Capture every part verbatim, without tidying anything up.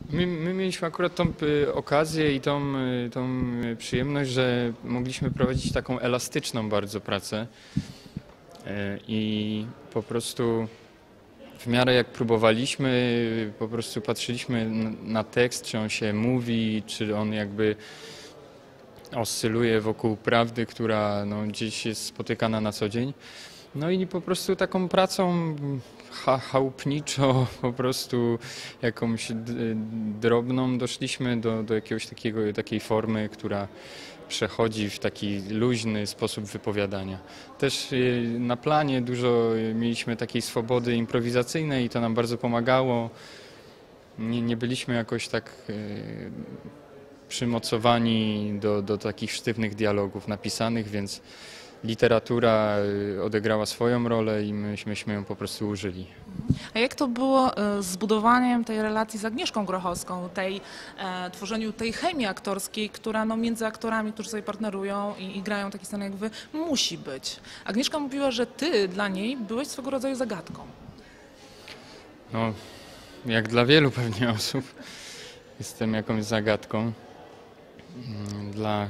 My, my mieliśmy akurat tą y, okazję i tą, y, tą y, przyjemność, że mogliśmy prowadzić taką elastyczną bardzo pracę y, i po prostu w miarę jak próbowaliśmy, y, po prostu patrzyliśmy n- na tekst, czy on się mówi, czy on jakby oscyluje wokół prawdy, która no, gdzieś jest spotykana na co dzień. No i po prostu taką pracą cha chałupniczo, po prostu jakąś d- drobną doszliśmy do, do jakiegoś takiego, takiej formy, która przechodzi w taki luźny sposób wypowiadania. Też y, na planie dużo y, mieliśmy takiej swobody improwizacyjnej i to nam bardzo pomagało. Nie, nie byliśmy jakoś tak y, przymocowani do, do takich sztywnych dialogów napisanych, więc literatura y, odegrała swoją rolę i myśmy, myśmy ją po prostu użyli. A jak to było e, z budowaniem tej relacji z Agnieszką Grochowską, tej, e, tworzeniu tej chemii aktorskiej, która no, między aktorami, którzy sobie partnerują i, i grają takie sceny jak wy, musi być? Agnieszka mówiła, że ty dla niej byłeś swego rodzaju zagadką. No, jak dla wielu pewnie osób, jestem jakąś zagadką. Mm, Dla...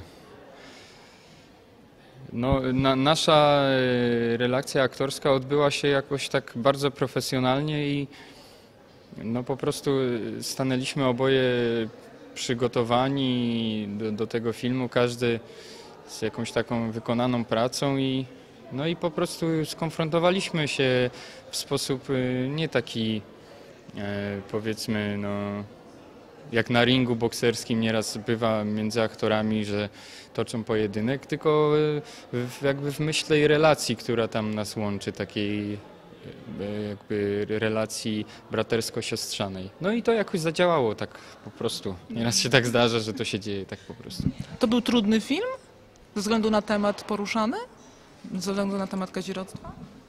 No, na, nasza y, relacja aktorska odbyła się jakoś tak bardzo profesjonalnie i no, po prostu y, stanęliśmy oboje przygotowani do, do tego filmu, każdy z jakąś taką wykonaną pracą i no i po prostu skonfrontowaliśmy się w sposób y, nie taki e, powiedzmy no jak na ringu bokserskim nieraz bywa między aktorami, że toczą pojedynek, tylko y, w, jakby w myśle i relacji, która tam nas łączy, takiej y, jakby relacji bratersko-siostrzanej. No i to jakoś zadziałało tak po prostu. Nieraz się tak zdarza, że to się dzieje tak po prostu. To był trudny film ze względu na temat poruszany? Ze względu na temat kazirodztwa?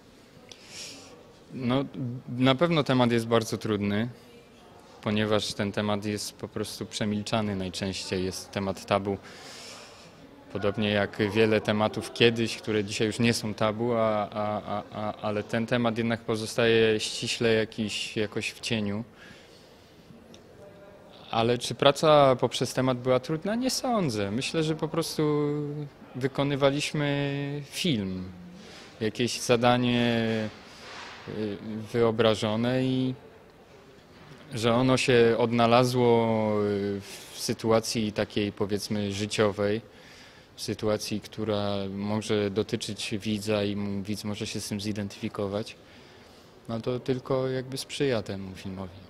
No, na pewno temat jest bardzo trudny, ponieważ ten temat jest po prostu przemilczany najczęściej, jest temat tabu. Podobnie jak wiele tematów kiedyś, które dzisiaj już nie są tabu, a, a, a, a, ale ten temat jednak pozostaje ściśle jakiś, jakoś w cieniu. Ale czy praca poprzez temat była trudna? Nie sądzę. Myślę, że po prostu wykonywaliśmy film, jakieś zadanie y, wyobrażone i że ono się odnalazło y, w sytuacji takiej powiedzmy życiowej, w sytuacji, która może dotyczyć widza i mu- widz może się z tym zidentyfikować, no to tylko jakby sprzyja temu filmowi.